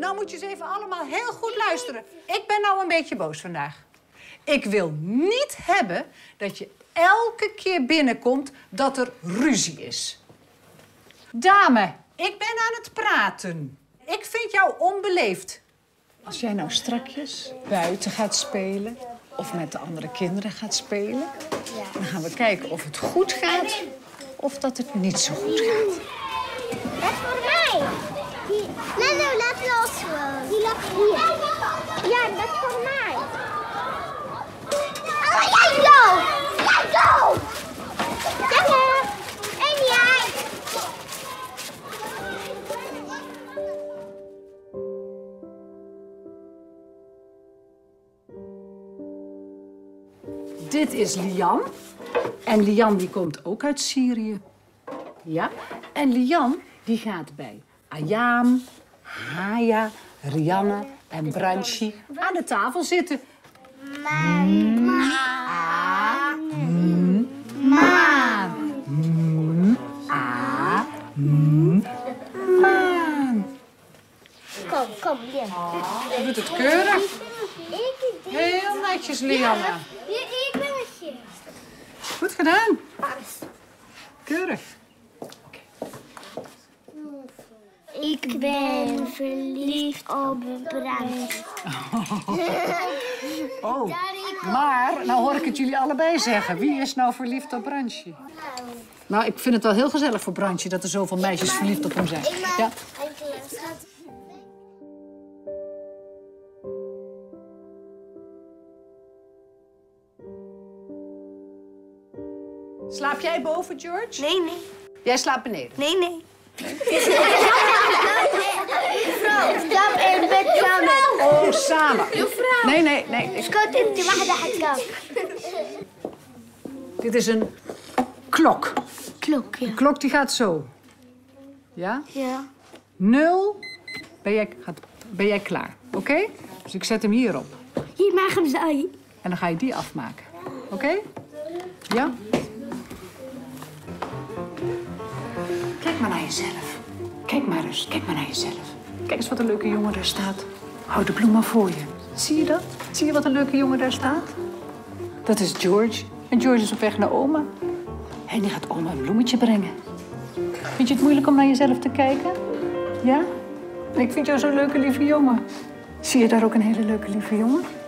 Nou moet je eens even allemaal heel goed luisteren. Ik ben nou een beetje boos vandaag. Ik wil niet hebben dat je elke keer binnenkomt dat er ruzie is. Dame, ik ben aan het praten. Ik vind jou onbeleefd. Als jij nou strakjes buiten gaat spelen of met de andere kinderen gaat spelen, dan gaan we kijken of het goed gaat of dat het niet zo goed gaat. Dat is voor mij. Leno, laat los gewoon. Die lag hier. Ja, dat is voor mij. Oh, jij go! Jij go! Ja, en jij? Dit is Lian. En Lian die komt ook uit Syrië. Ja. En Lian die gaat bij Ayam, Haya, Rianne en Branchi aan de tafel zitten. Maan. Kom, Lian. Je doet het keurig. Heel netjes, Lianne. Ik ben met je. Goed gedaan. Keurig. Ik ben verliefd op Branchi. Oh, maar nou hoor ik het jullie allebei zeggen. Wie is nou verliefd op Branchi? Nou, ik vind het wel heel gezellig voor Branchi dat er zoveel meisjes verliefd op hem zijn. Ja. Slaap jij boven, George? Nee. Jij slaapt beneden? Nee. Stap in bed samen. Oh, samen. Nee. Schat, انت واحدة حتلاقي. Dit is een klok. Klok, ja. De klok die gaat zo. Ja? Ja. 0. Ben jij klaar? Oké? Dus ik zet hem hierop. Hier, maak hem zo. En dan ga je die afmaken. Oké? Ja? Kijk maar naar jezelf. Kijk maar eens. Kijk maar naar jezelf. Kijk eens wat een leuke jongen daar staat. Hou de bloem maar voor je. Zie je dat? Zie je wat een leuke jongen daar staat? Dat is George. En George is op weg naar oma. En die gaat oma een bloemetje brengen. Vind je het moeilijk om naar jezelf te kijken? Ja? Ik vind jou zo'n leuke lieve jongen. Zie je daar ook een hele leuke lieve jongen?